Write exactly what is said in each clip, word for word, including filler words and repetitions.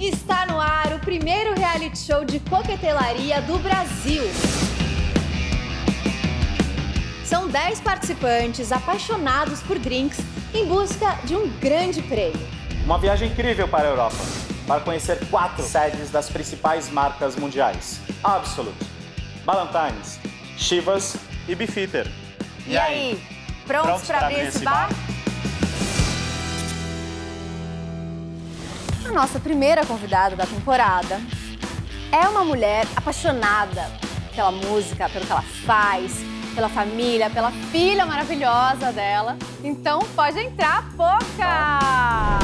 Está no ar o primeiro reality show de coquetelaria do Brasil. São dez participantes apaixonados por drinks em busca de um grande prêmio. Uma viagem incrível para a Europa, para conhecer quatro sedes das principais marcas mundiais. Absolut, Ballantine's, Chivas e Beefeater. E, e aí, aí, prontos, prontos para abrir esse bar? bar? A nossa primeira convidada da temporada é uma mulher apaixonada pela música, pelo que ela faz, pela família, pela filha maravilhosa dela. Então pode entrar, Poca!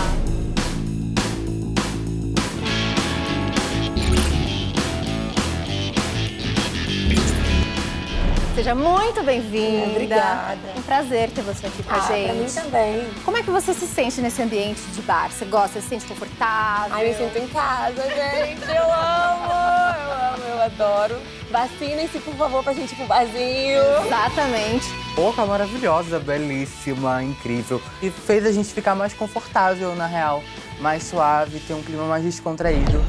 Seja muito bem-vinda. Obrigada. Um prazer ter você aqui com ah, a gente. Pra mim também. Como é que você se sente nesse ambiente de bar? Você gosta? Você se sente confortável? Ai, eu me sinto em casa, gente. Eu amo, eu amo, eu adoro. Vacinem-se, por favor, pra gente ir pro barzinho. Exatamente. Poca maravilhosa, belíssima, incrível. E fez a gente ficar mais confortável, na real. Mais suave, ter um clima mais descontraído.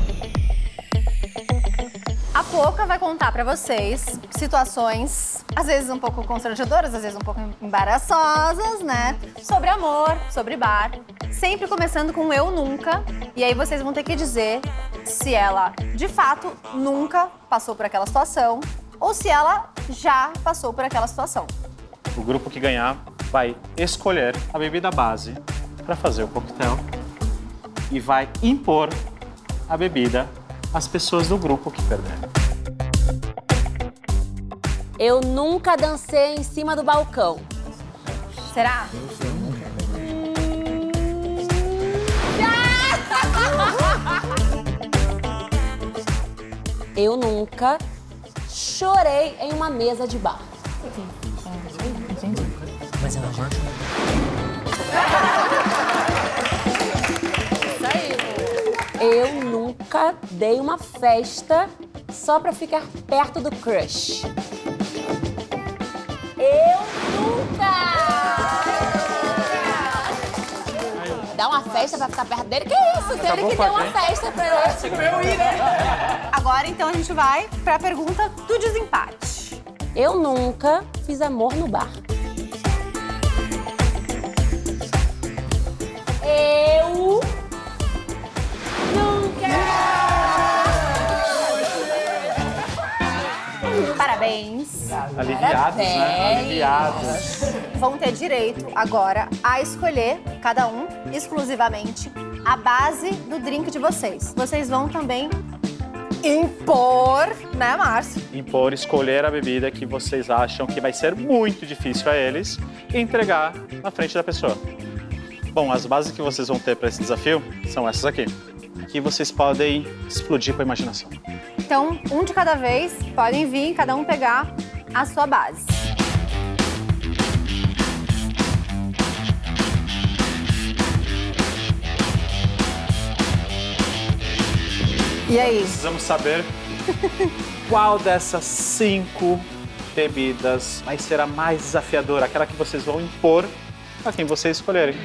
A Poca vai contar pra vocês situações, às vezes um pouco constrangedoras, às vezes um pouco embaraçosas, né? Sobre amor, sobre bar. Sempre começando com eu nunca. E aí vocês vão ter que dizer se ela, de fato, nunca passou por aquela situação ou se ela já passou por aquela situação. O grupo que ganhar vai escolher a bebida base para fazer o coquetel e vai impor a bebida às pessoas do grupo que perder. Eu nunca dancei em cima do balcão. Será? Eu nunca chorei em uma mesa de bar. Mas ela já Isso aí. Eu nunca dei uma festa só pra ficar perto do crush. Eu nunca! Dá uma festa pra ficar perto dele? Que isso? Tem ele que deu uma festa pra eu ir, né? Agora, então, a gente vai pra pergunta do desempate. Eu nunca fiz amor no bar. Eu nunca! Parabéns. Aliviados, né? Parabéns. Aliviados. Vão ter direito agora a escolher, cada um, exclusivamente, a base do drink de vocês. Vocês vão também impor, né, Márcio? Impor, escolher a bebida que vocês acham que vai ser muito difícil a eles e entregar na frente da pessoa. Bom, as bases que vocês vão ter para esse desafio são essas aqui, que vocês podem explodir com a imaginação. Então, um de cada vez, podem vir, cada um pegar a sua base. E aí? Precisamos saber qual dessas cinco bebidas vai ser a mais desafiadora, aquela que vocês vão impor a quem vocês escolherem.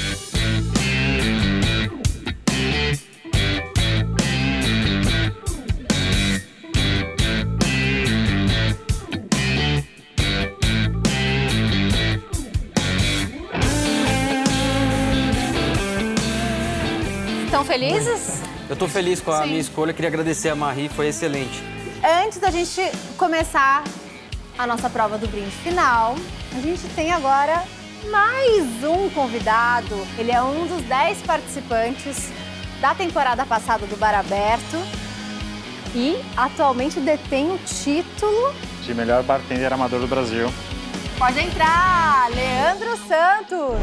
Estão felizes? Eu tô feliz com a Sim. minha escolha, queria agradecer a Marie, foi excelente. Antes da gente começar a nossa prova do brinde final, a gente tem agora mais um convidado. Ele é um dos dez participantes da temporada passada do Bar Aberto e atualmente detém o título De melhor bartender amador do Brasil. Pode entrar, Leandro Santos.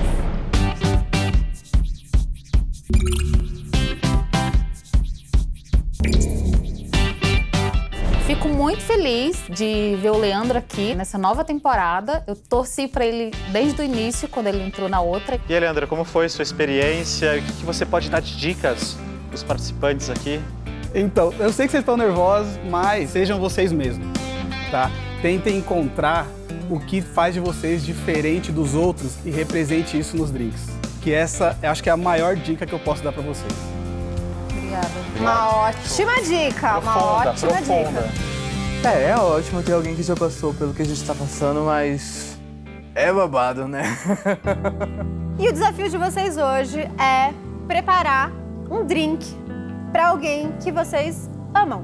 Fico muito feliz de ver o Leandro aqui nessa nova temporada. Eu torci para ele desde o início, quando ele entrou na outra. E aí, Leandro, como foi sua experiência? O que você pode dar de dicas para os participantes aqui? Então, eu sei que vocês estão nervosos, mas sejam vocês mesmos, tá? Tentem encontrar o que faz de vocês diferente dos outros e represente isso nos drinks. Que essa, eu acho que é a maior dica que eu posso dar para vocês. Obrigada. Uma ótima dica, uma Profunda, ótima profunda. dica. É, é ótimo ter alguém que já passou pelo que a gente tá passando, mas é babado, né? E o desafio de vocês hoje é preparar um drink para alguém que vocês amam.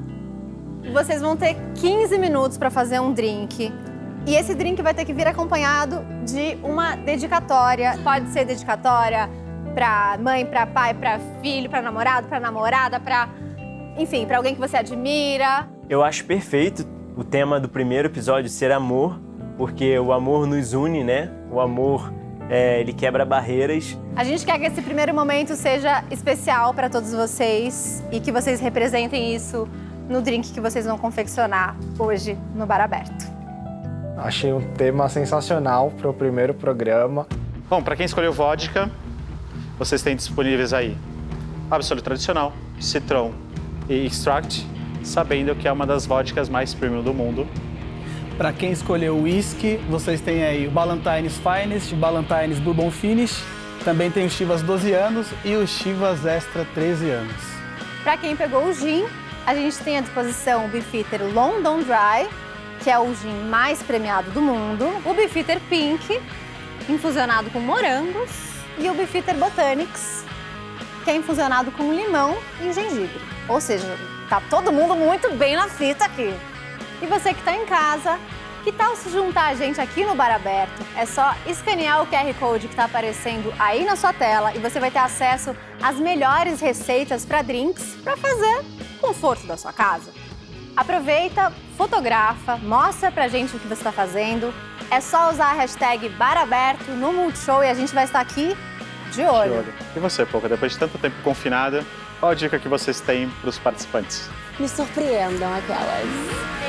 Vocês vão ter quinze minutos para fazer um drink. E esse drink vai ter que vir acompanhado de uma dedicatória. Pode ser dedicatória para mãe, para pai, para filho, para namorado, para namorada, para, enfim, para alguém que você admira. Eu acho perfeito o tema do primeiro episódio ser amor, porque o amor nos une, né? O amor, é, ele quebra barreiras. A gente quer que esse primeiro momento seja especial para todos vocês e que vocês representem isso no drink que vocês vão confeccionar hoje no Bar Aberto. Achei um tema sensacional para o primeiro programa. Bom, para quem escolheu vodka, vocês têm disponíveis aí Absolut tradicional, Citron e Extract, sabendo que é uma das vodkas mais premium do mundo. Para quem escolheu whisky, vocês têm aí o Ballantine's Finest, o Ballantine's Bourbon Finish, também tem o Chivas doze anos e o Chivas Extra treze anos. Para quem pegou o gin, a gente tem à disposição o Beefeater London Dry, que é o gin mais premiado do mundo, o Beefeater Pink, infusionado com morangos, e o Beefeater Botanics, que é infusionado com limão e gengibre. Ou seja, tá todo mundo muito bem na fita aqui. E você que está em casa, que tal se juntar a gente aqui no Bar Aberto? É só escanear o Q R Code que está aparecendo aí na sua tela e você vai ter acesso às melhores receitas para drinks para fazer no conforto da sua casa. Aproveita, fotografa, mostra pra gente o que você está fazendo. É só usar a hashtag Bar Aberto no Multishow e a gente vai estar aqui de olho. De olho. E você, Poca, depois de tanto tempo confinada, qual a dica que vocês têm para os participantes? Me surpreendam aquelas.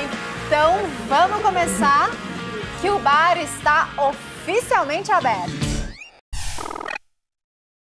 Então, vamos começar, que o bar está oficialmente aberto.